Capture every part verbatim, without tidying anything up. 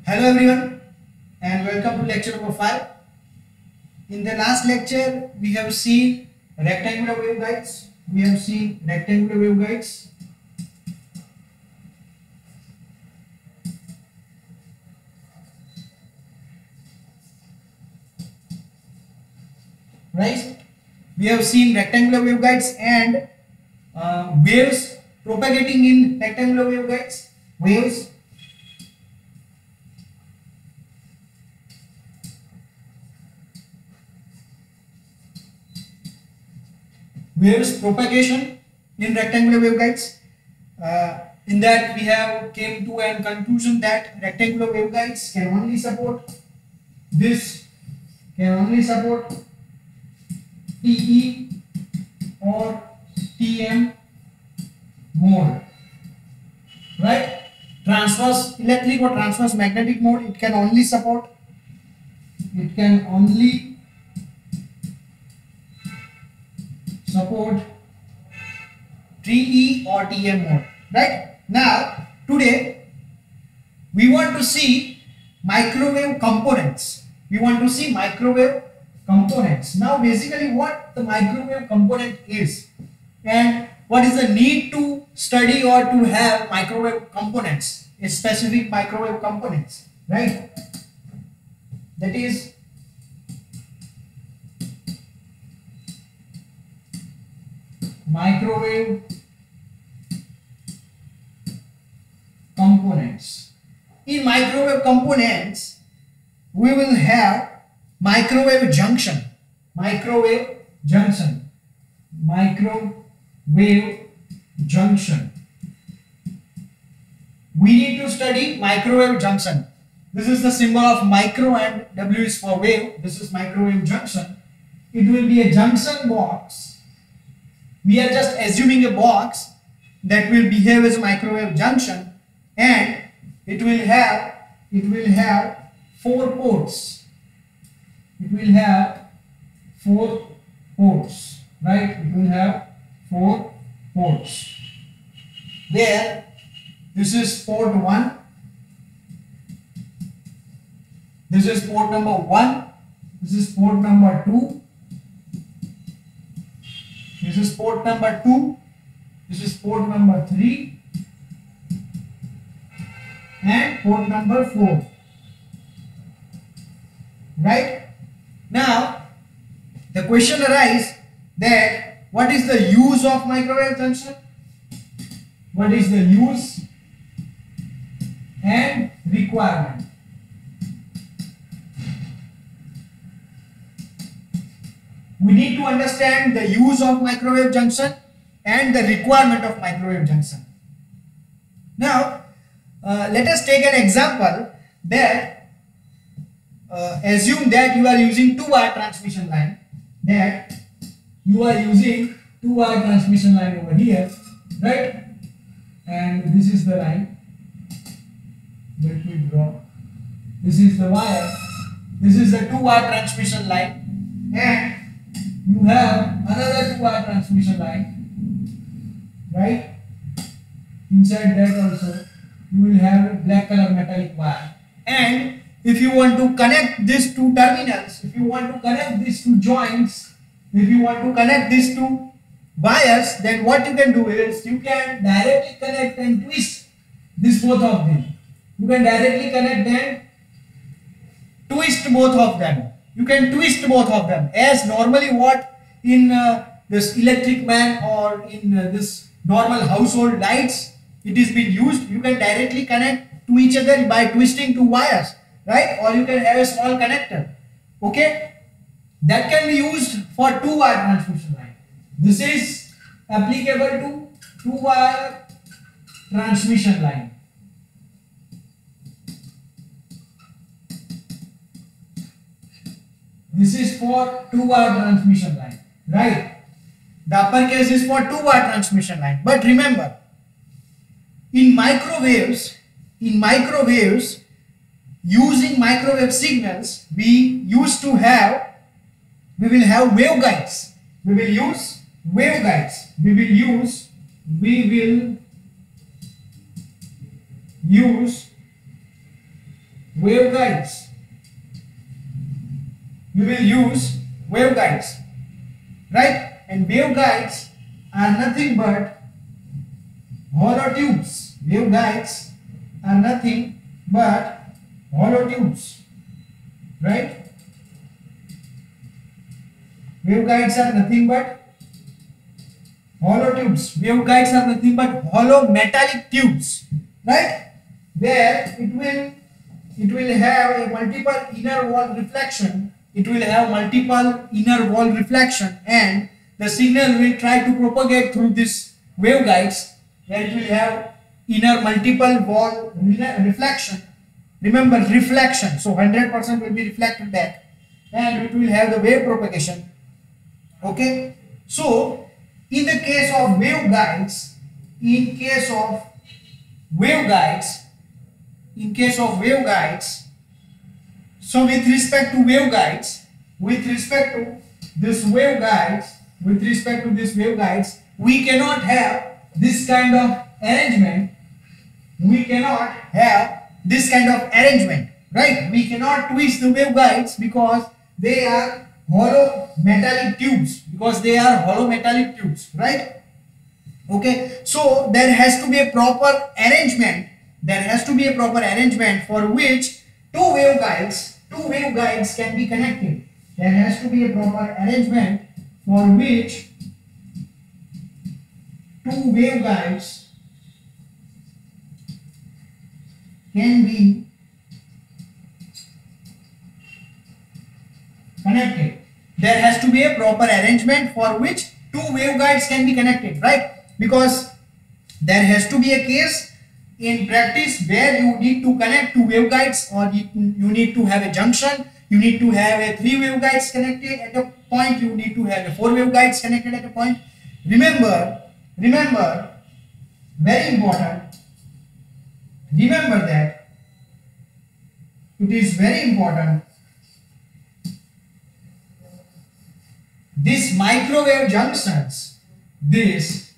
Hello everyone and welcome to lecture number five. In the last lecture we have seen rectangular waveguides. We have seen rectangular waveguides. Right? We have seen rectangular waveguides and uh, waves propagating in rectangular waveguides. Waves waves propagation in rectangular waveguides. Uh, in that we have came to a conclusion that rectangular waveguides can only support this, can only support T E or T M mode, right? Transverse electric or transverse magnetic mode, it can only support, it can only support T E or T M mode, right? Now today we want to see microwave components. We want to see microwave components. Now basically what the microwave component is and what is the need to study or to have microwave components, specific microwave components, right? That is microwave components. In microwave components we will have microwave junction, microwave junction, microwave junction. We need to study microwave junction. This is the symbol of micro and W is for wave. This is microwave junction. It will be a junction box. We are just assuming a box that will behave as a microwave junction, and it will have it will have four ports. It will have four ports, right? It will have four ports. There, this is port one. This is port number one. This is port number two. This is port number two. This is port number three. And port number four. Right? Now, the question arises that what is the use of microwave junction? What is the use and requirement? We need to understand the use of microwave junction and the requirement of microwave junction. Now, uh, let us take an example that uh, assume that you are using two wire transmission line, that you are using two wire transmission line over here, right? And this is the line. Let me draw. This is the wire. This is the two wire transmission line, and you have another two wire transmission line, right? Inside that also you will have a black color metallic wire, and if you want to connect these two terminals, if you want to connect these two joints, if you want to connect these two wires, then what you can do is you can directly connect and twist this both of them. You can directly connect them, twist both of them. You can twist both of them, as normally what in uh, this electric man or in uh, this normal household lights it is being used. You can directly connect to each other by twisting two wires, right? Or you can have a small connector, okay, that can be used for two wire transmission line. This is applicable to two wire transmission line. This is for two wire transmission line, right? The uppercase is for two wire transmission line. But remember, in microwaves, in microwaves, using microwave signals, we used to have, we will have waveguides. We will use waveguides. We will use, we will use waveguides. We will use waveguides, right? And waveguides are nothing but hollow tubes. Waveguides are nothing but hollow tubes, right? Waveguides are nothing but hollow tubes. Waveguides are nothing but hollow metallic tubes, right? Where it will it will have a multiple inner wall reflection. It will have multiple inner wall reflection, and the signal will try to propagate through this waveguides, where it will have inner multiple wall reflection. Remember, reflection. So one hundred percent will be reflected back, and it will have the wave propagation. Okay. So in the case of waveguides, in case of waveguides, in case of waveguides, so with respect to waveguides, with respect to this waveguides, with respect to this waveguides, we cannot have this kind of arrangement. We cannot have this kind of arrangement, right? We cannot twist the waveguides because they are hollow metallic tubes, because they are hollow metallic tubes, right? Okay, so there has to be a proper arrangement. There has to be a proper arrangement for which two waveguides, two waveguides can be connected. There has to be a proper arrangement for which two waveguides can be connected. There has to be a proper arrangement for which two waveguides can be connected, right? Because there has to be a case in practice where you need to connect two waveguides, or you, you need to have a junction, you need to have a three waveguides connected at a point, you need to have a four waveguides connected at a point. Remember, remember, very important, remember that it is very important, these microwave junctions, this,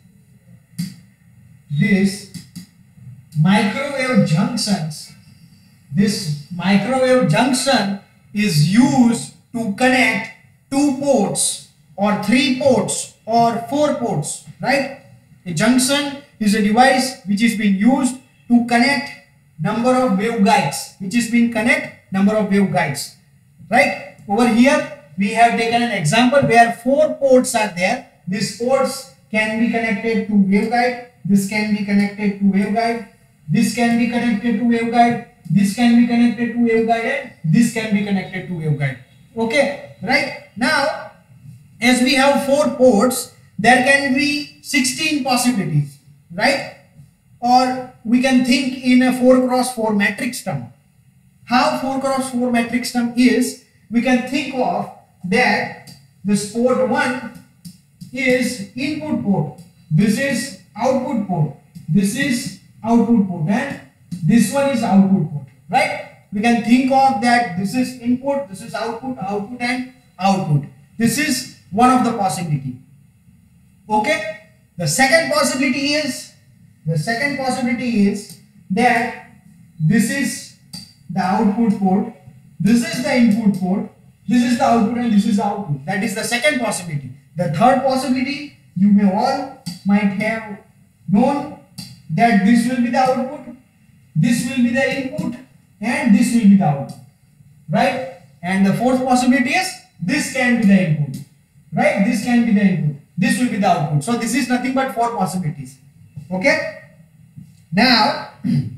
this microwave junctions, this microwave junction is used to connect two ports or three ports or four ports, right? A junction is a device which is being used to connect number of waveguides, which is being connect number of waveguides, right? Over here we have taken an example where four ports are there. These ports can be connected to waveguide, this can be connected to waveguide, this can be connected to waveguide, this can be connected to waveguide, and this can be connected to waveguide. Okay, right? Now, as we have four ports, there can be sixteen possibilities, right? Or we can think in a four cross four matrix term. How four cross four matrix term is, we can think of that this port one is input port, this is output port, this is output port, and this one is output port, right? We can think of that this is input, this is output, output and output. This is one of the possibility. Okay, the second possibility is, the second possibility is that this is the output port, this is the input port, this is the output and this is the output. That is the second possibility. The third possibility, you may all might have known that this will be the output, this will be the input, and this will be the output, right? And the fourth possibility is this can be the input, right? This can be the input, this will be the output. So this is nothing but four possibilities. Okay, now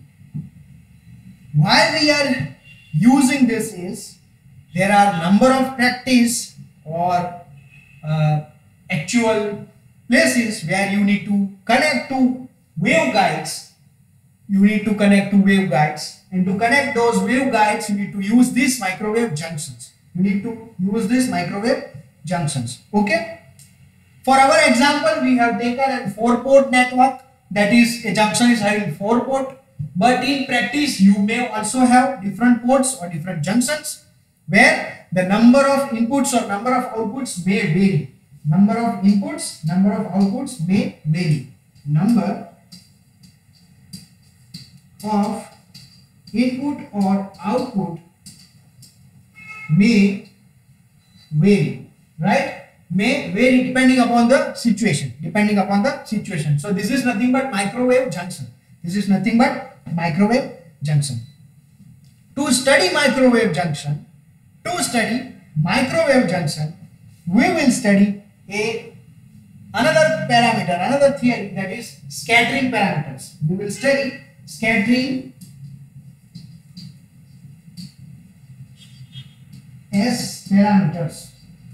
why we are using this is, there are number of practice or uh, actual places where you need to connect to waveguides, you need to connect to waveguides, and to connect those waveguides you need to use these microwave junctions, you need to use these microwave junctions. Okay, for our example we have taken a four port network, that is a junction is having four port, but in practice you may also have different ports or different junctions where the number of inputs or number of outputs may vary. Number of inputs, number of outputs may vary. Number of input or output may vary, right? May vary depending upon the situation, depending upon the situation. So this is nothing but microwave junction. This is nothing but microwave junction. To study microwave junction, to study microwave junction, we will study a another parameter, another theory, that is scattering parameters. We will study scattering S parameters,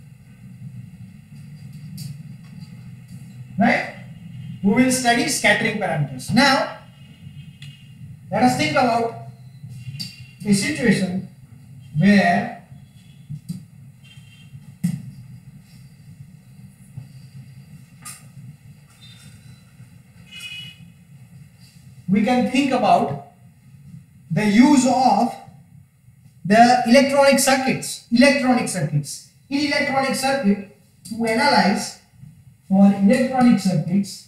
right? We will study scattering parameters. Now, let us think about a situation where we can think about the use of the electronic circuits, electronic circuits. In electronic circuit, to analyze for electronic circuits,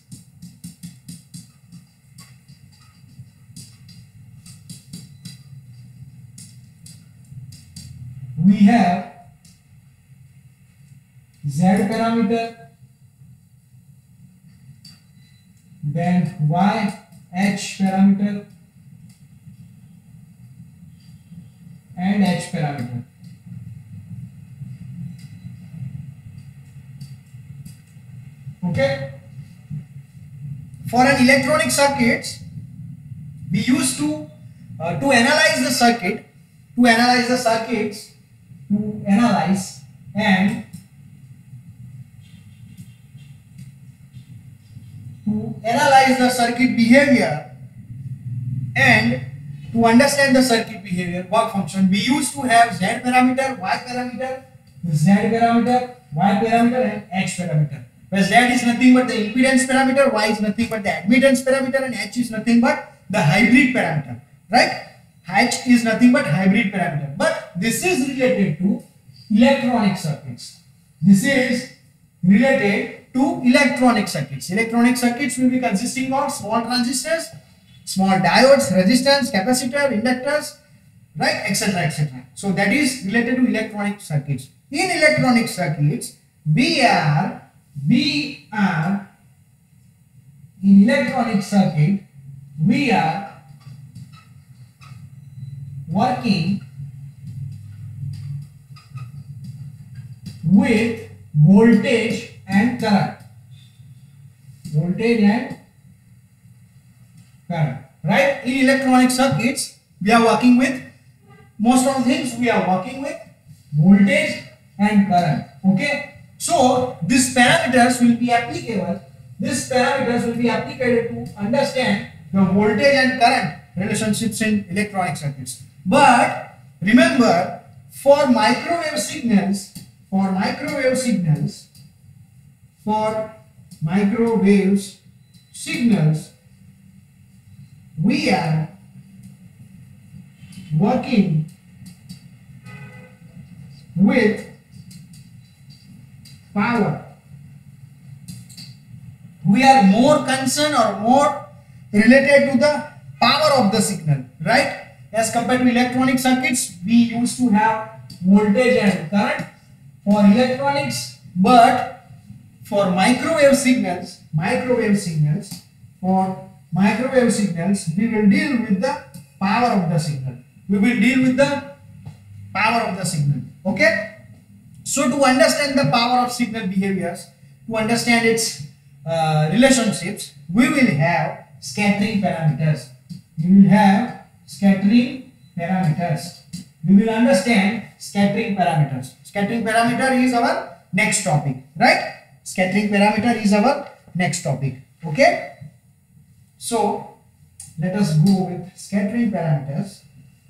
we have Z parameter, then Y H parameter and H parameter. Okay. For an electronic circuits, we used to uh, to analyze the circuit, to analyze the circuits, to analyze and to analyze the circuit behavior and to understand the circuit behavior, work function, we used to have Z parameter, Y parameter, Z parameter, Y parameter and H parameter. Where Z is nothing but the impedance parameter, Y is nothing but the admittance parameter and H is nothing but the hybrid parameter, right? H is nothing but hybrid parameter. But this is related to electronic circuits. This is related to electronic circuits. Electronic circuits will be consisting of small transistors, small diodes, resistors, capacitor, inductors, right, et cetera et cetera. So that is related to electronic circuits. In electronic circuits, we are we are in electronic circuit we are working with voltage and current, voltage and current, right? In electronic circuits, we are working with most of the things. We are working with voltage and current. Okay, so these parameters will be applicable. These parameters will be applicable to understand the voltage and current relationships in electronic circuits. But remember, for microwave signals, for microwave signals, for microwave signals, we are working with power. We are more concerned or more related to the power of the signal, right? As compared to electronic circuits, we used to have voltage and current for electronics, but for microwave signals, microwave signals, for microwave signals, we will deal with the power of the signal. We will deal with the power of the signal. Okay? So to understand the power of signal behaviors, to understand its uh, relationships, we will have scattering parameters. We will have scattering parameters. We will understand scattering parameters. Scattering parameter is our next topic, right? Scattering parameter is our next topic. Okay? So let us go with scattering parameters.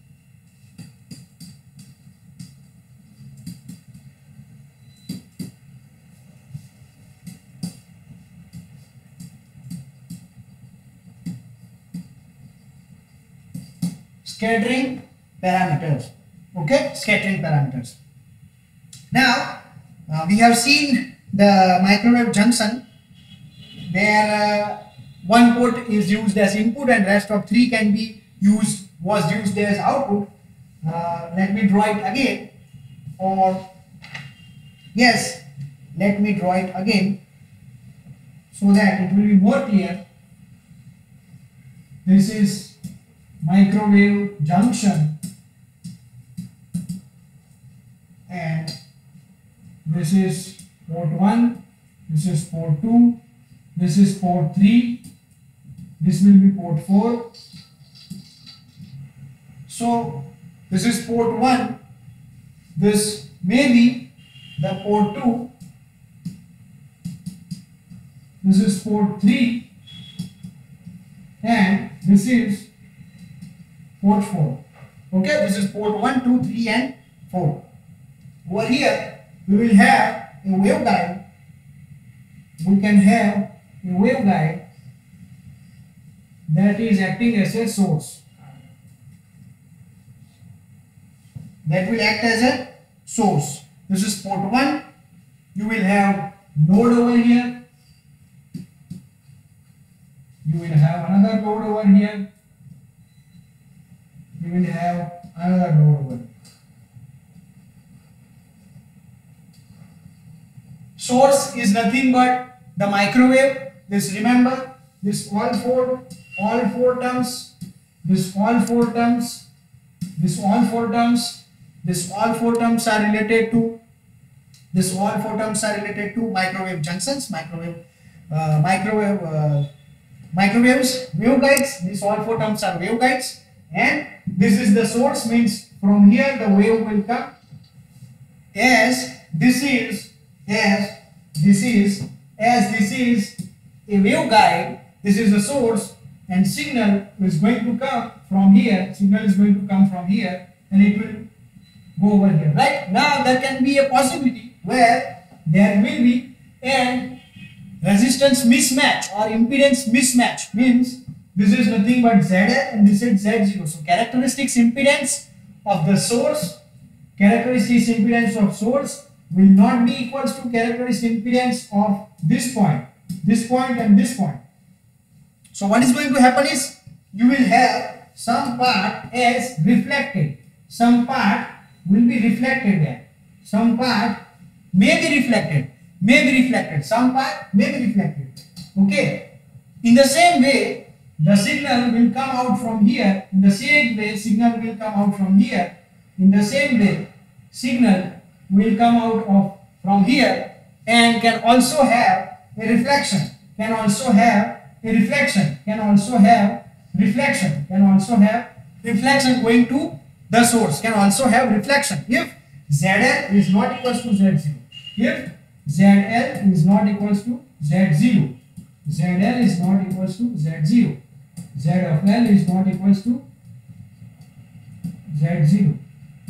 Scattering parameters. Okay, scattering parameters. Now uh, we have seen the microwave junction where uh, one port is used as input and rest of three can be used was used as output. Uh, let me draw it again, or yes, let me draw it again so that it will be more clear. This is microwave junction and this is port one, this is port two, this is port three, this will be port four. So this is port one, this may be the port two, this is port three, and this is port four. Okay, this is port one, two, three and four. Over here we will have a waveguide. We can have a waveguide that is acting as a source. That will act as a source. This is port one. You will have load over here. You will have another load over here. You will have another load over here. Source is nothing but the microwave. This, remember, this all four, all four terms, this all four terms, this all four terms, this all four terms are related to, this all four terms are related to microwave junctions, microwave, uh, microwave, uh, microwaves, waveguides. These all four terms are waveguides, and this is the source, means from here the wave will come. As this is, as this is, as this is a waveguide, this is the source, and signal is going to come from here. Signal is going to come from here, and it will go over here. Right now, there can be a possibility where there will be an resistance mismatch or impedance mismatch. Means this is nothing but Z L and this is Z zero. So characteristics impedance of the source, characteristics impedance of source will not be equals to characteristic impedance of this point, this point and this point. So what is going to happen is you will have some part as reflected, some part will be reflected there, some part may be reflected, may be reflected, some part may be reflected. Okay, in the same way the signal will come out from here, in the same way signal will come out from here, in the same way signal will come out of from here, and can also have a reflection, can also have a reflection, can also have reflection, can also have reflection going to the source, can also have reflection if Z L is not equals to Z zero. If Z L is not equals to Z zero, Z L is not equals to Z zero, Z of L is not equals to Z zero.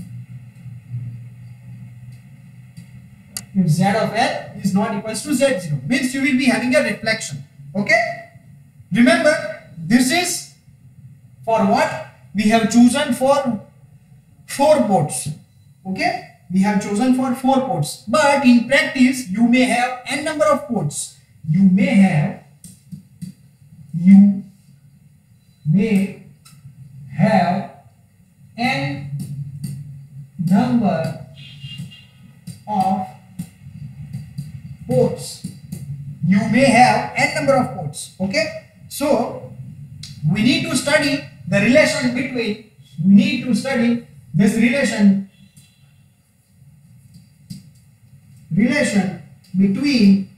If Z of L is not equals to Z zero, means you will be having a reflection. Okay, remember this is for what we have chosen for four ports. Okay, we have chosen for four ports, but in practice you may have n number of ports. You may have you may have n number of ports. You may have n number of ports. Okay, so we need to study the relation between, we need to study this relation relation between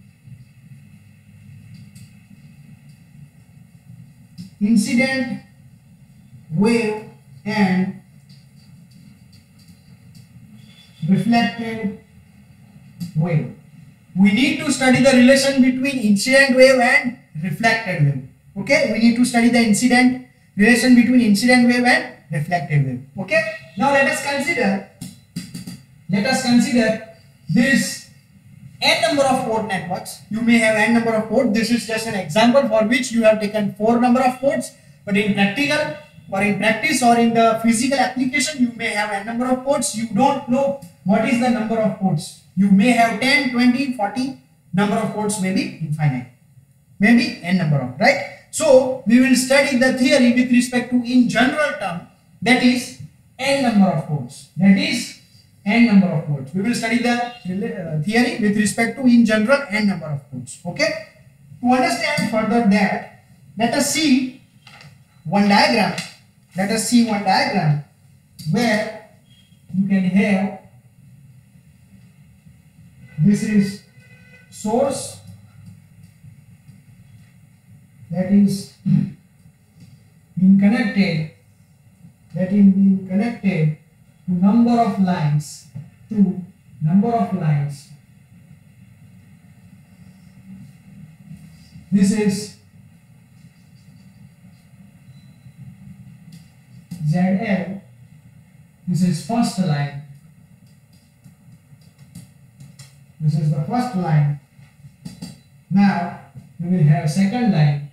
incident wave and reflected wave. We need to study the relation between incident wave and reflected wave. Okay, we need to study the incident relation between incident wave and reflected wave. Okay, now let us consider let us consider this n number of port networks. You may have n number of ports. This is just an example for which you have taken four number of ports, but in practical or in practice or in the physical application you may have n number of ports. You don't know what is the number of ports. You may have ten, twenty, forty, number of ports may be infinite, maybe n number of, right? So we will study the theory with respect to in general term that is n number of poles. That is n number of poles. We will study the uh, theory with respect to in general n number of poles. Okay. To understand further that, let us see one diagram. Let us see one diagram where you can have this is source, that is being connected, that is being connected to number of lines, to number of lines. This is Z L, this is first line, this is the first line. Now we will have second line,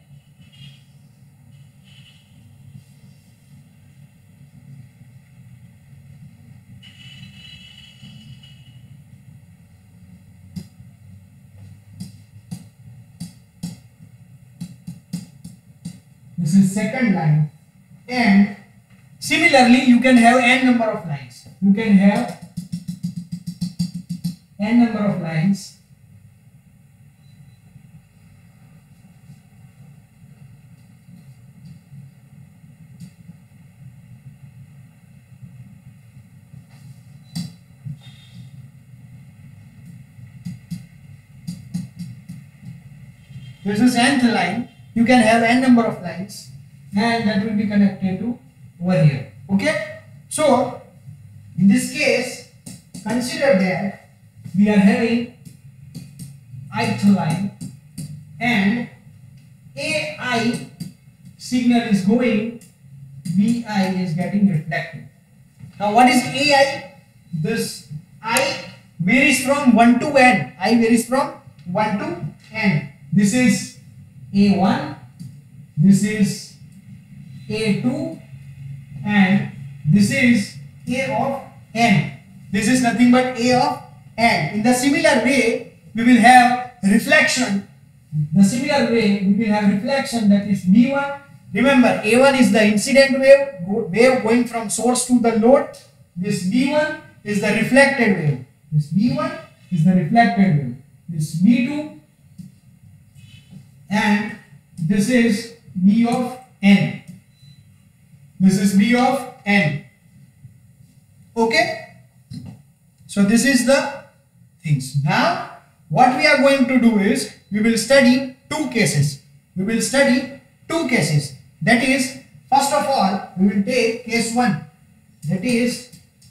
this is second line, and similarly you can have n number of lines. You can have n number of lines. This is nth line. You can have n number of lines, and that will be connected to over here. Okay. So in this case, consider that we are having ith line and A I signal is going, B I is getting reflected. Now what is A I? This I varies from one to n. I varies from one to n. This is A one, this is A two, and this is A of n. This is nothing but A of n. In the similar way, we will have reflection. The similar way, we will have reflection, that is B one. Remember, A one is the incident wave, wave going from source to the load. This B one is the reflected wave. This B one is the reflected wave. This B two, and this is B of n. This is B of n. Okay. So this is the things. Now what we are going to do is we will study two cases. We will study two cases. That is, first of all, we will take case one. That is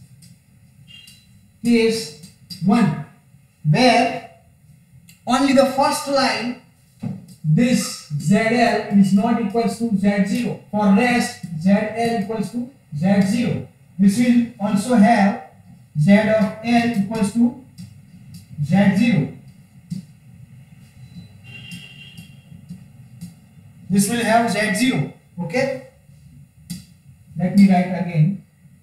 case one, where only the first line, this Z L is not equals to Z zero. For rest, Z L equals to Z zero. This will also have Z of L equals to Z zero. This will have Z zero. Okay. Let me write again.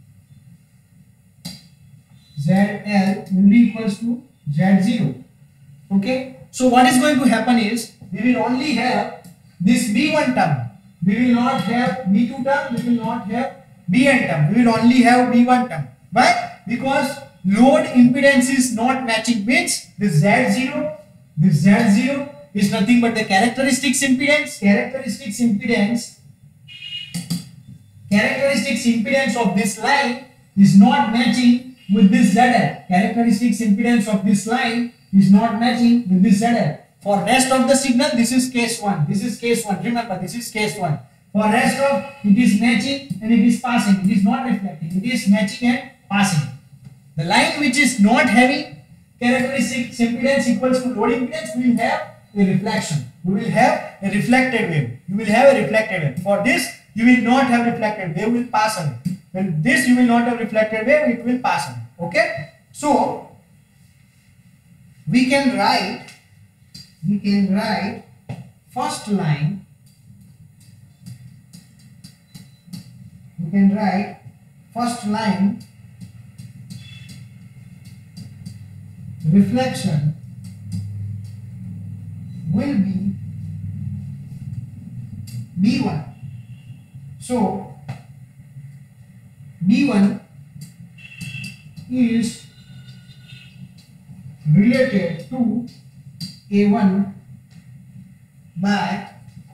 Z L will be equals to Z zero. Okay. So what is going to happen is we will only have this B one term. We will not have B two term. We will not have B n term. We will only have B one term. Why? Because load impedance is not matching. Means this Z zero, this Z zero is nothing but the characteristics impedance. Characteristics impedance. Characteristics impedance of this line is not matching with this Z L. Characteristics impedance of this line is not matching with this Z L. For rest of the signal, this is case one. This is case one. Remember, this is case one. For rest of, it is matching and it is passing. It is not reflecting. It is matching and passing. The line which is not having characteristics impedance equals to load impedance, we will have a reflection. We will have a reflected wave. You will have a reflected wave. For this, you will not have reflected wave. Will pass away. When this, you will not have reflected wave. It will pass away. Okay. So we can write. We can write first line. We can write first line reflection will be B one. So B one is related to A one by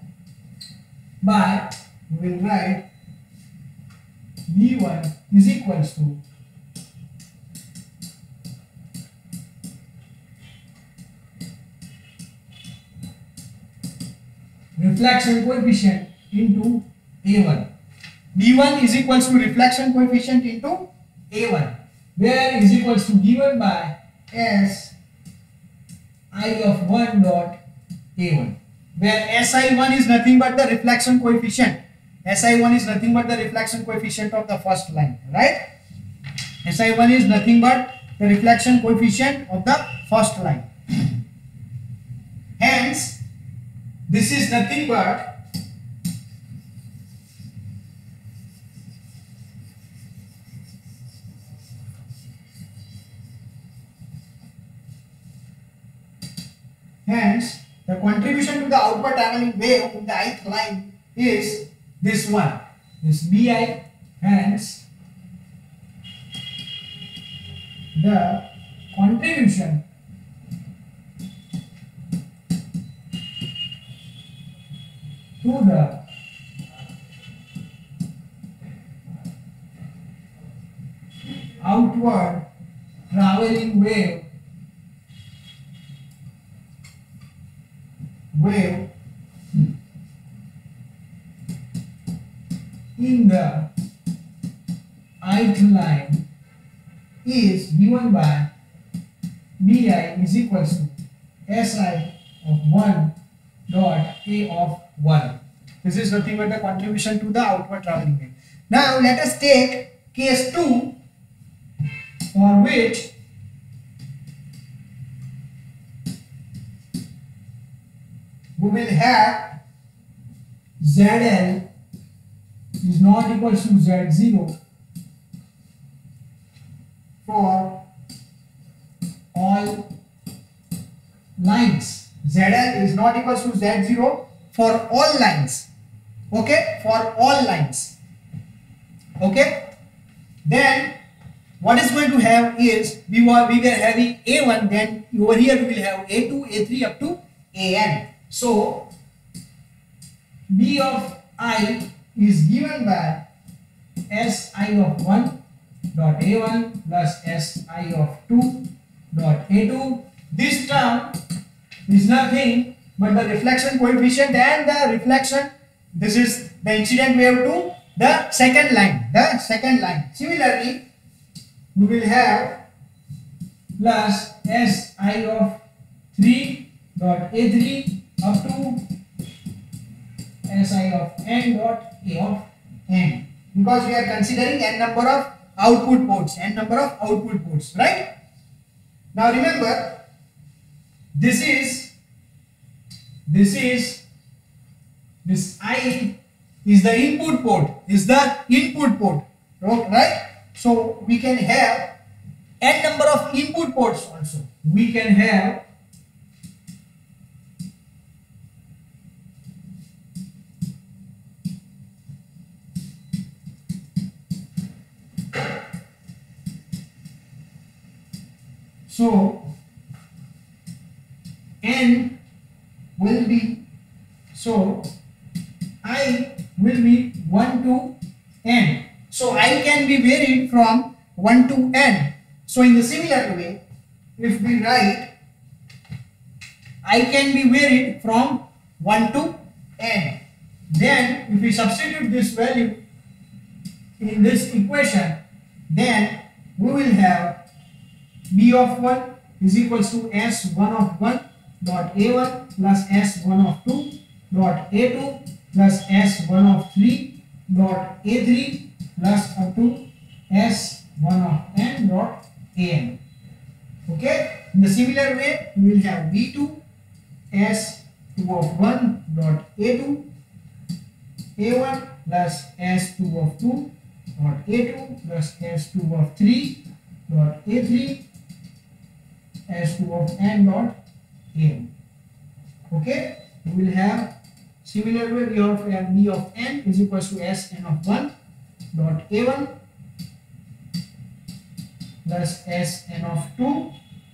by we will write B one is equals to reflection coefficient into A one. B one is equals to reflection coefficient into A one, where is equals to given by S I of one dot A one, where S I one is nothing but the reflection coefficient. S I one is nothing but the reflection coefficient of the first line, right? S I one is nothing but the reflection coefficient of the first line. Hence, this is nothing but hence the contribution to the outward traveling wave in the ith line is this one, this B I. Hence, the contribution to the outward traveling wave wave in the ith line is given by B I is equals to S I of one dot A of one. This is nothing but the contribution to the outward traveling wave. Now let us take case two, for which we will have Z L is not equals to Z zero for all lines. Z L is not equals to Z zero for all lines. Okay, for all lines. Okay, then what is going to have is we were we were having A one, then over here we will have A two, A three up to A N. So B of I is given by S I of one dot A one plus S I of two dot A two. This term is nothing but the reflection coefficient and the reflection. This is the incident wave to the second line. The second line. Similarly, we will have plus S I of three dot A three up to S I of n dot A of n, because we are considering n number of output ports, n number of output ports, right? Now remember, this is this is this I is the input port, is the input port, right? So we can have n number of input ports also. We can have so n will be, so I will be one to n. So I can be varied from one to n. So in the similar way, if we write I can be varied from one to n, then if we substitute this value in this equation, then we will have B of one is equals to S one of one dot A one plus S one of two dot A two plus S one of three dot A three plus up to S one of n dot A n. Okay. In the similar way, we will have B two S two of one dot A two A one plus S two of two dot A two plus S two of three dot A three S two of n dot A n. Okay, we will have similar way we have B of n is equals to S n of one dot A one plus Sn of two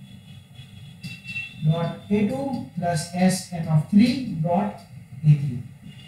dot A two plus Sn of three dot A three.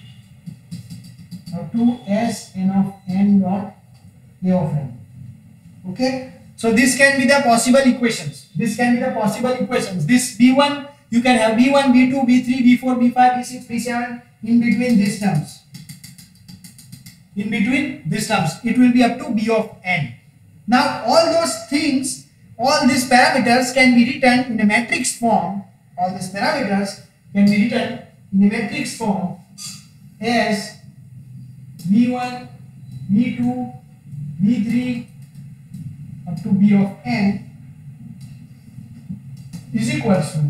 Now two Sn of n dot A of n. Okay. So this can be the possible equations. This can be the possible equations. This B one, you can have B one, B two, B three, B four, B five, B six, B seven in between these terms. In between these terms, it will be up to B of n. Now all those things, all these parameters can be written in a matrix form. All these parameters can be written in a matrix form as B one, B two, B three up to B of n is equals to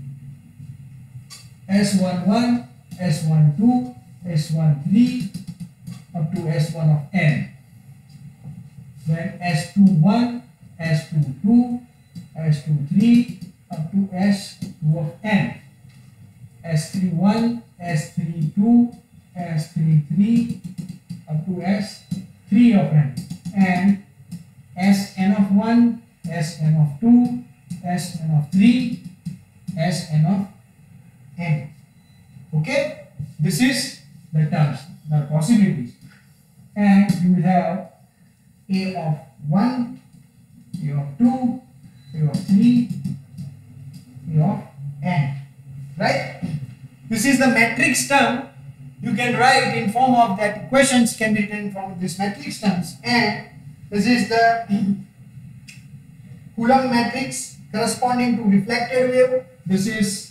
S one one, S one two, S one three up to S one of n. Then S two one, S two two, S two three up to S two of n. S three one, S three two, S three three up to S three of n. And Sn of one, Sn of two, Sn of three, Sn of n. Okay, this is the terms, the possibilities. And you will have A of one, A of two, A of three, A of n. Right? This is the matrix term. You can write in form of that equations can be written in form of this matrix terms, and this is the Coulomb matrix corresponding to reflected wave. This is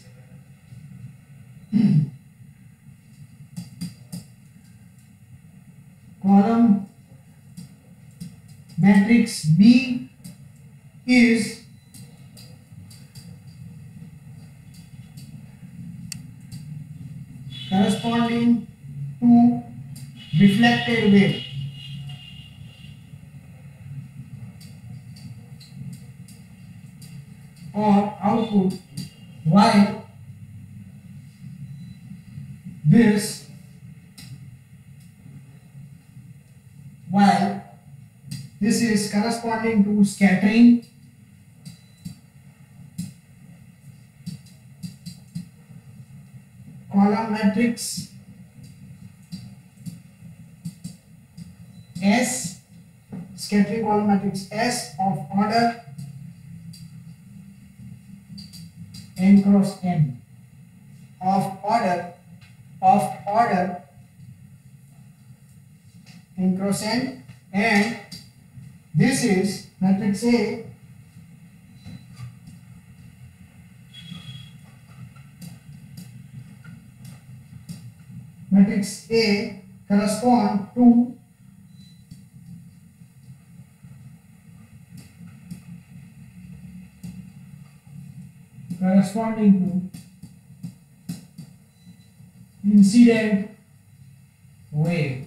Coulomb matrix. B is corresponding to reflected wave. Or output, while this while this is corresponding to scattering Coulomb matrix S, scattering Coulomb matrix S of order n cross n, of order of order n cross n, and this is matrix A matrix A correspond to corresponding to incident wave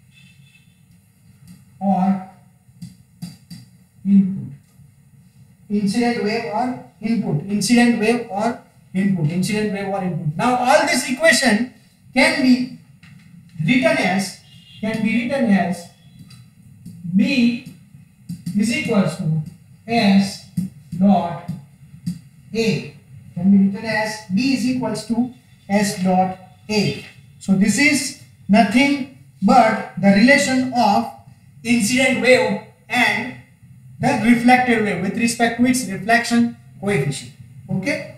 or input. Incident wave or input. Incident wave or input. Incident wave or input. Now all this equation can be written as can be written as B is equals to S dot A. Can be written as B is equals to S dot A. So this is nothing but the relation of incident wave and the reflected wave with respect to its reflection coefficient. Okay.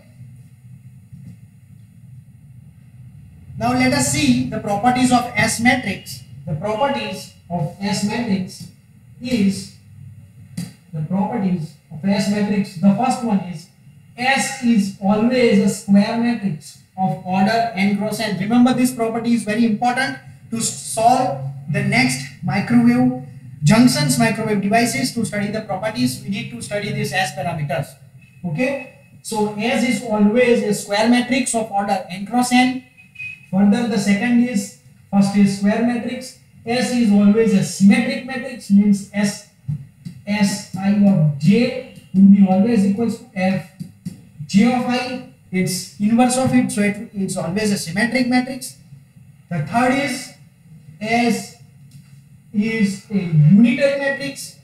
Now let us see the properties of S matrix. The properties of S matrix is the properties of S matrix. The first one is S is always a square matrix of order n cross n. Remember, this property is very important to solve the next microwave junctions, microwave devices. To study the properties, we need to study this S parameters. Okay, so S is always a square matrix of order n cross n. Further, the second is, first is square matrix. S is always a symmetric matrix, means S S I of j will be always equals to F j of I. It's inverse of it, so it, it's always a symmetric matrix. The third is S is a unitary matrix.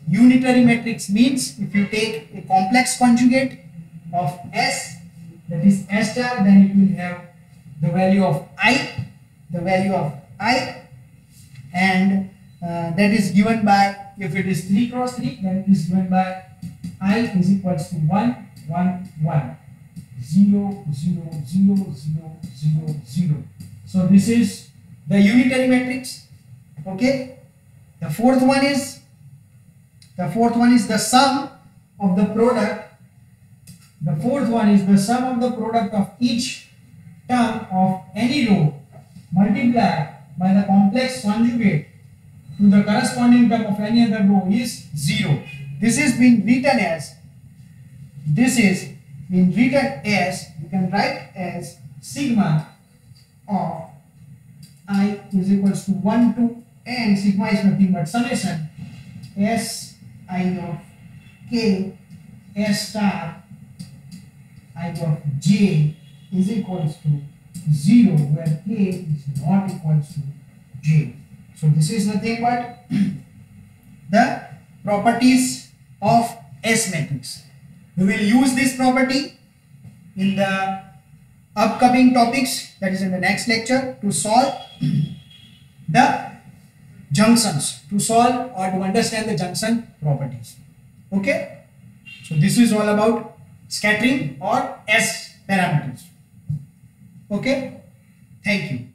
unitary matrix means if you take a complex conjugate of S, that is S star, then it will have the value of I, the value of I, and uh, that is given by, if it is three cross three, then it is given by I is equals to one, one, one, zero, zero, zero, zero, zero, zero. So this is the unitary matrix. Okay. The fourth one is the fourth one is the sum of the product. The fourth one is the sum of the product of each term of any row multiplied by the complex conjugate to the corresponding term of any other row is zero. This is being written as this is being written as you can write as sigma of I is equals to one to n, sigma is nothing but summation S I of k S star I of j is equals to zero, where k is not equals to j. So this is nothing but the properties of S matrix. We will use this property in the upcoming topics, that is in the next lecture, to solve the junctions, to solve or to understand the junction properties. Okay, so this is all about scattering or S parameters. Okay, thank you.